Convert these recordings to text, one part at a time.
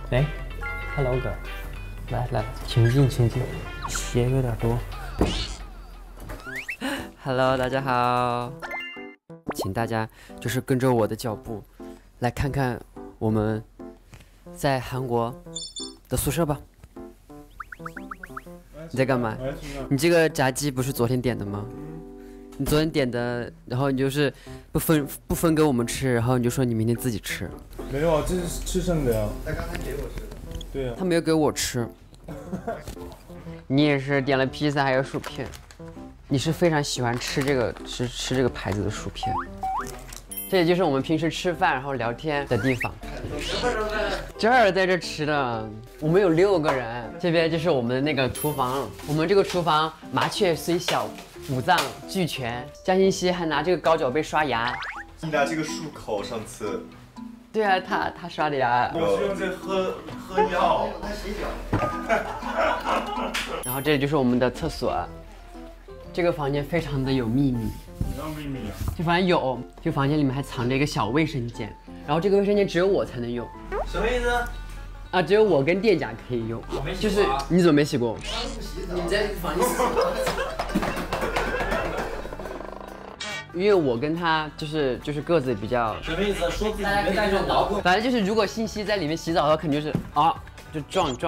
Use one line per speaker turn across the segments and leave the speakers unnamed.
哎，Hello girl，来，请进，鞋有点多。
Hello， 大家好，请大家就是跟着我的脚步，来看看我们在韩国的宿舍吧。你在干嘛？你这个炸鸡不是昨天点的吗？你昨天点的，然后你就是不分给我们吃，然后你就说你明天自己吃。
没有啊，这是吃剩的呀。他刚才给我吃的。对啊。
他没有给我吃。你也是点了披萨还有薯片，你是非常喜欢吃这个牌子的薯片。这也就是我们平时吃饭然后聊天的地方。这儿在这吃的，我们有6个人。这边就是我们的那个厨房，我们这个厨房麻雀虽小，五脏俱全。江欣熙还拿这个高脚杯刷牙。
你拿这个漱口，上次。
对啊，他刷的牙。
我是用这喝药。他洗脚。
然后这里就是我们的厕所，这个房间非常的有秘密。
什么秘密啊？
这房间有，这个房间里面还藏着一个小卫生间，然后这个卫生间只有我才能用。
什么意思？
啊，只有我跟店家可以用。
我没洗过啊。
就是你怎么没洗过？
你在房间洗澡。
因为我跟他就是个子比较。
什么意思？说自己没带上脑补。
反正就是如果信息在里面洗澡的话，肯定就是啊，就撞。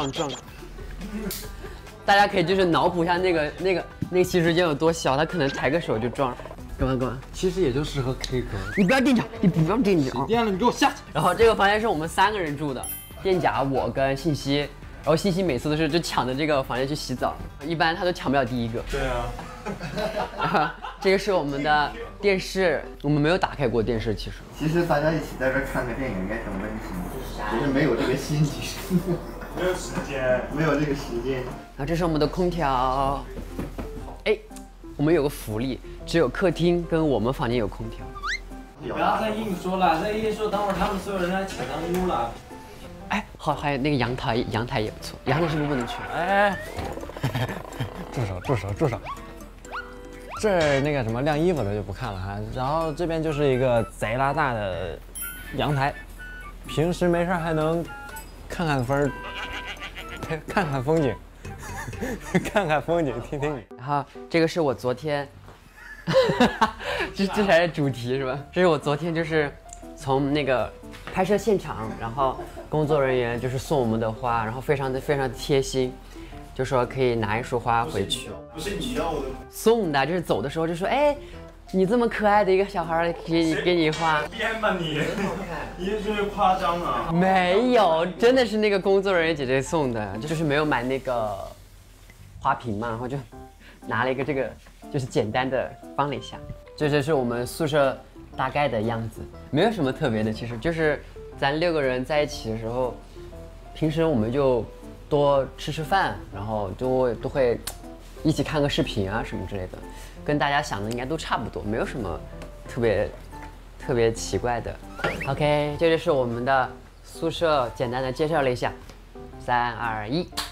大家可以就是脑补一下那个洗手间有多小，他可能抬个手就撞。干嘛？
其实也就适合 K 歌。
你不要垫脚，你不要垫脚。
电了，你给我下去。
然后这个房間是我们3个人住的，店家我跟信息，然后信息每次都是就抢着这个房间去洗澡，一般他都抢不了第1个。
对啊。
这个是我们的电视，我们没有打开过电视，其
实大家一起在这看个电影应该挺温馨的，只是没有这个心情，
没有时间，
没有这个时间。
然后这是我们的空调，哎，我们有个福利，只有客厅跟我们房间有空调。
你不要再硬说了，再硬说，等会儿他们所有人来抢咱屋了。
哎，好，还有那个阳台也不错，阳台是不是不能去？
哎，住手！这儿那个什么晾衣服的就不看了哈，然后这边就是一个贼拉大的阳台，平时没事还能看看风景，看看风景，听听雨。
然后这个是我昨天，这才是主题是吧？这是我昨天就是从那个拍摄现场，然后工作人员就是送我们的花，然后非常的贴心。就说可以拿一束花回去，
不是你要的，
送的，就是走的时候就说，哎，你这么可爱的一个小孩，给你花。
编吧你，你越说越夸张啊！
没有，真的是那个工作人员姐姐送的，就是没有买那个花瓶嘛，然后就拿了一个这个，就是简单的放了一下。这就是我们宿舍大概的样子，没有什么特别的，其实就是咱6个人在一起的时候，平时我们就多吃饭，然后都会一起看个视频啊什么之类的，跟大家想的应该都差不多，没有什么特别奇怪的。OK， 这就是我们的宿舍，简单的介绍了一下。3、2、1。